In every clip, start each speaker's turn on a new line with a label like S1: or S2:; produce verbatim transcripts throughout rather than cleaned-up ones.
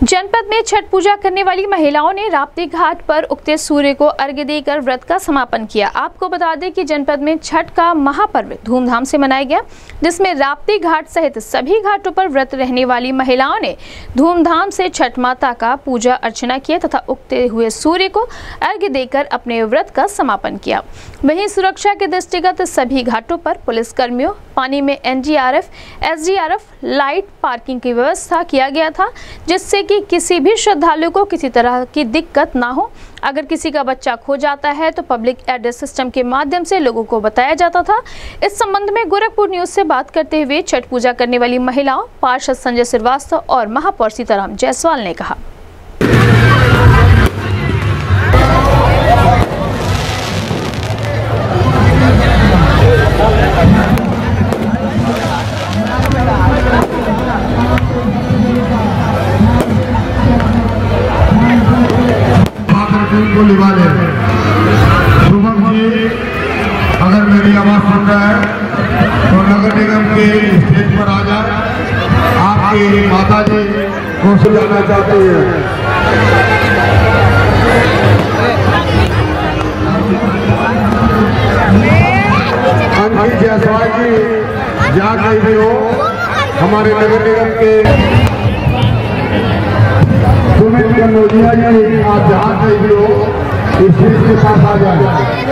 S1: जनपद में छठ पूजा करने वाली महिलाओं ने राप्ती घाट पर उगते सूर्य को अर्घ्य देकर व्रत का समापन किया। आपको बता दें कि जनपद में छठ का महापर्व धूमधाम से मनाया गया, जिसमें राप्ती घाट सहित सभी घाटों पर व्रत रहने वाली महिलाओं ने धूमधाम से छठ माता का पूजा अर्चना किया तथा उगते हुए सूर्य को अर्घ्य देकर अपने व्रत का समापन किया। वहीं सुरक्षा के दृष्टिगत सभी घाटों पर पुलिस कर्मियों, पानी में N D R F, S D R F, light, parking की व्यवस्था किया गया था, जिससे कि किसी भी श्रद्धालु को किसी तरह की दिक्कत ना हो। अगर किसी का बच्चा खो जाता है तो पब्लिक एड्रेस सिस्टम के माध्यम से लोगों को बताया जाता था। इस संबंध में गोरखपुर न्यूज से बात करते हुए छठ पूजा करने वाली महिलाओं पार्षद संजय श्रीवास्तव और महापौर सीताराम जायसवाल ने कहा।
S2: को लिवा ले शुभम जी, अगर मेरी आवाज सुन रहा है तो नगर निगम के स्टेज पर आ जाए। आपकी माता जी को सुलाना चाहते हैं। अंकित जायसवाल जी जहाँ कहीं भी हो, हमारे नगर निगम के सुमित कन्नौजिया जी, आप जहाँ कहीं भी हो इस चीज के साथ आ जाए।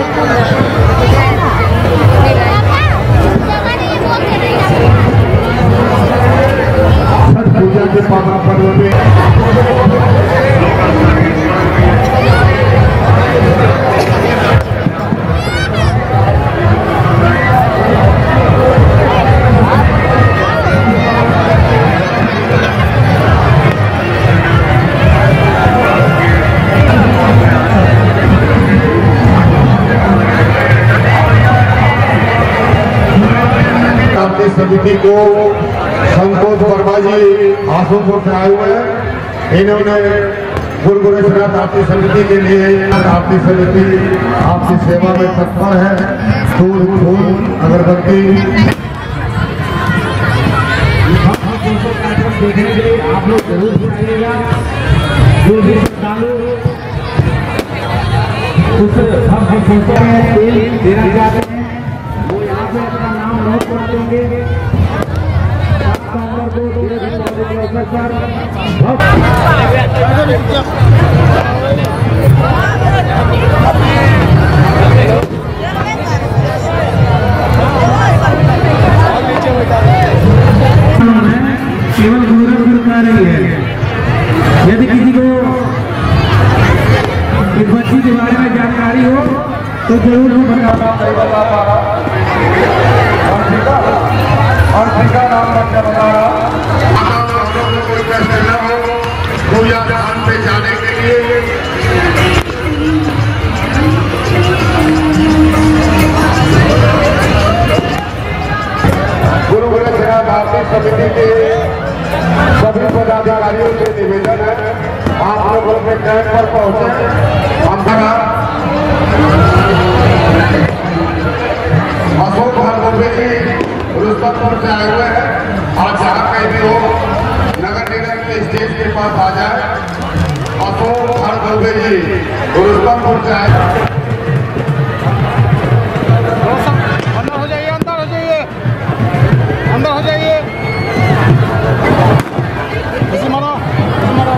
S2: छठ पूजा के पावन पर्व में समिति को संतोष वर्मा जी आसनसोल से आए हुए हैं। इन्होंने गुरुगुरेश्वरनाथ आरती समिति के लिए आरती समिति आपकी सेवा में तत्पर है। फूल फूल अगरबत्ती देखने के लिए आप लोग जरूर सुनिएगा। जो भी श्रद्धालु उस हम सोचते हैं तेल देना चाहते हैं, वो यहाँ पे अपना नाम नोट कर देंगे। केवल गोरखपुर का नहीं है। यदि किसी को इस बच्ची के बारे में जानकारी हो तो जरूर हम बताना। और टीका नाम बच्चा बता रहा कोई पैसे न हो पूजा स्थान पे जाने के लिए। गुरुगुरेश्वरनाथ आरती समिति के सभी पदाधिकारियों से निवेदन है, आप लोग अपने कैंप पर पहुंचे। अशोक भार्गव जी रुस्तमपुर से आए हुए हैं। आज जहाँ कहीं भी हो नगर निगम के स्टेज के पास आ जाए। अशोक भार्गव जी रुस्तमपुर से आए। अंदर हो जाइए, अंदर हो जाइए, अंदर हो जाइए। इसे मारो, इसे मारो।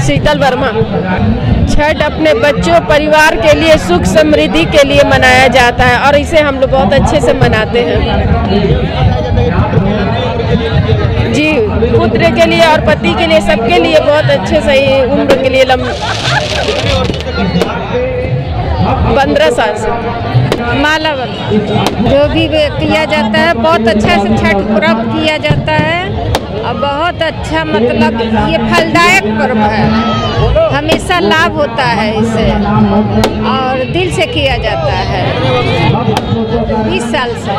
S3: शीतल वर्मा। छठ अपने बच्चों परिवार के लिए सुख समृद्धि के लिए मनाया जाता है और इसे हम लोग बहुत अच्छे से मनाते हैं जी। पुत्र के लिए और पति के लिए सबके लिए बहुत अच्छे से उम्र के लिए लम पंद्रह साल से माला जो भी किया जाता है बहुत अच्छा से छठ पर्व किया जाता है और बहुत अच्छा मतलब ये फलदायक पर्व है, हमेशा लाभ होता है इसे और दिल से किया जाता है। बीस साल से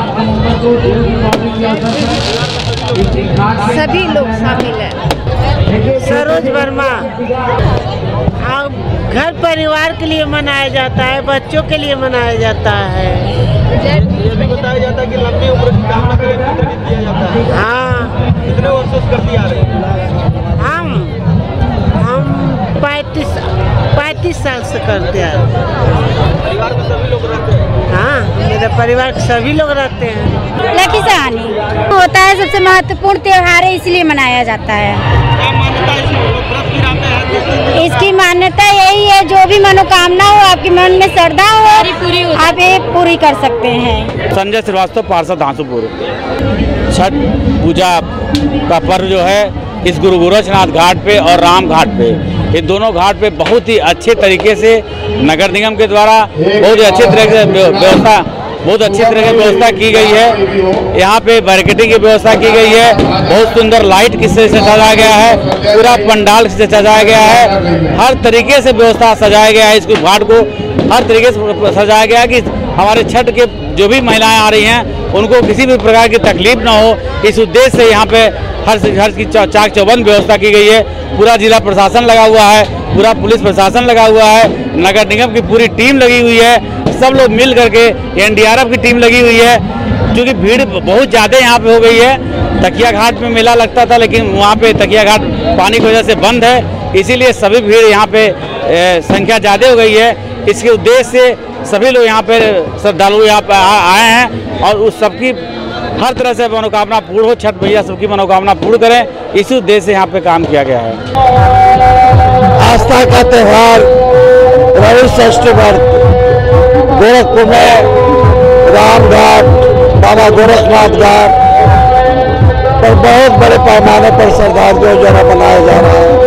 S3: सभी लोग शामिल हैं।
S4: सरोज वर्मा। अब घर परिवार के लिए मनाया जाता है, बच्चों के लिए मनाया जाता है।
S5: ये भी बताया जाता है कि लंबी उम्र की कामना के लिए पुत्र गीत किया जाता है।
S4: हाँ।
S5: कितने वर्षों से करती आ रहे हैं?
S4: हम हम पैंतीस पैंतीस साल से करते आ रहे हैं।
S5: परिवार में सभी लोग रहते हैं?
S4: हाँ, मेरे परिवार के सभी लोग रहते हैं।
S6: लकी सहानी होता है, सबसे महत्वपूर्ण त्योहार है, इसलिए मनाया जाता है।
S5: क्या मान्यता है इसकी? व्रत की रातें हैं?
S6: इसकी मान्यता यही है, जो भी मनोकामना हो, आपके मन में श्रद्धा हो, पूरी आप ये पूरी कर सकते हैं।
S7: संजय श्रीवास्तव, पार्षद हांसूपुर। छठ पूजा का पर्व जो है इस गुरु गोरक्षनाथ घाट पे और राम घाट पे, ये दोनों घाट पे बहुत ही अच्छे तरीके से नगर निगम के द्वारा बहुत ही अच्छे तरह से व्यवस्था बहुत अच्छी तरह की व्यवस्था की गई है। यहाँ पे बैरिकेडिंग की व्यवस्था की गई है, बहुत सुंदर लाइट किससे से सजाया गया है, पूरा पंडाल से सजाया गया है, हर तरीके से व्यवस्था सजाया गया है। इस घाट को हर तरीके से सजाया गया है कि हमारे छठ के जो भी महिलाएं आ रही हैं उनको किसी भी प्रकार की तकलीफ ना हो, इस उद्देश्य से यहाँ पे हर हर की चाक चौबंद व्यवस्था की गई है। पूरा जिला प्रशासन लगा हुआ है, पूरा पुलिस प्रशासन लगा हुआ है, नगर निगम की पूरी टीम लगी हुई है, सब लोग मिल करके एन डी आर एफ की टीम लगी हुई है। क्योंकि भीड़ बहुत ज़्यादा यहाँ पे हो गई है। तकिया घाट में मेला लगता था लेकिन वहाँ पे तकिया घाट पानी की वजह से बंद है, इसीलिए सभी भीड़ यहाँ पे ए, संख्या ज़्यादा हो गई है। इसके उद्देश्य से सभी लोग यहाँ पे श्रद्धालु यहाँ पे आए हैं और उस सबकी हर तरह से मनोकामना पूर्ण हो, छठ भैया सबकी मनोकामना पूर्ण करें, इसी उद्देश्य से यहाँ पे काम किया गया है।
S2: आस्था का त्यौहार रवि षष्ठी व्रत गोरखपुर में राम घाट, बाबा गोरखनाथ घाट पर बहुत बड़े पैमाने पर श्रद्धालुओं द्वारा मनाया जा रहा है।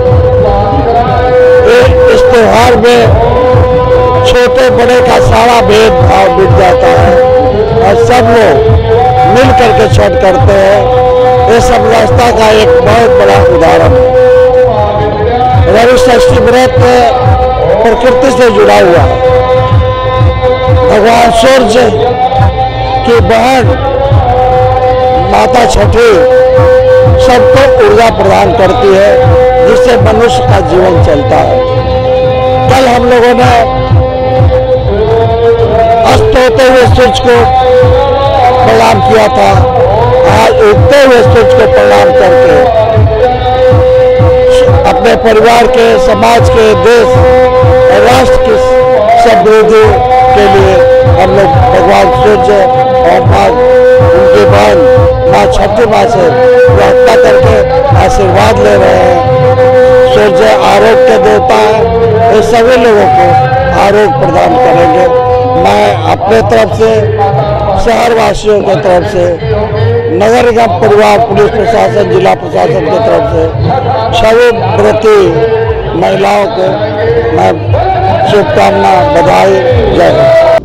S2: इस त्यौहार में छोटे बड़े का सारा भेदभाव मिट जाता है और सब लोग मिल करके छठ करते हैं। ये समरसता का एक बहुत बड़ा उदाहरण है। रवि षष्ठी व्रत प्रकृति से जुड़ा हुआ है। भगवान सूर्य की बहन माता छठी सबको ऊर्जा प्रदान करती है, जिससे मनुष्य का जीवन चलता है। कल हम लोगों ने अस्त होते हुए सूर्य को प्रणाम किया था, आज उगते हुए सूर्य को प्रणाम करके अपने परिवार के, समाज के, देश और राष्ट्र की समृद्धि के लिए हम लोग भगवान सूर्य और माँ उनकी बहन माँ छठी माँ से प्रार्थना करके आशीर्वाद ले रहे हैं। सूर्य आरोग्य के देवता है, ये सभी लोगों को आरोग्य प्रदान करेंगे। मैं अपने तरफ से, शहर वासियों की तरफ से, नगर निगम परिवार, पुलिस प्रशासन, जिला प्रशासन की तरफ से सभी व्रती महिलाओं को मैं शुभकामना, बधाई, जय हिंद।